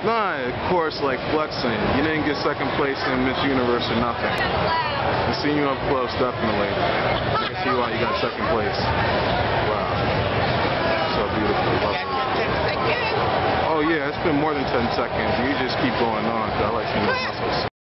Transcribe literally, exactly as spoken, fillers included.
Nah, of course, like flexing. You didn't get second place in Miss Universe or nothing. I seen you up close, definitely. I can see why you got second place. Wow. So beautiful. Lovely. Oh yeah, it's been more than ten seconds. You just keep going on. I like seeing those muscles.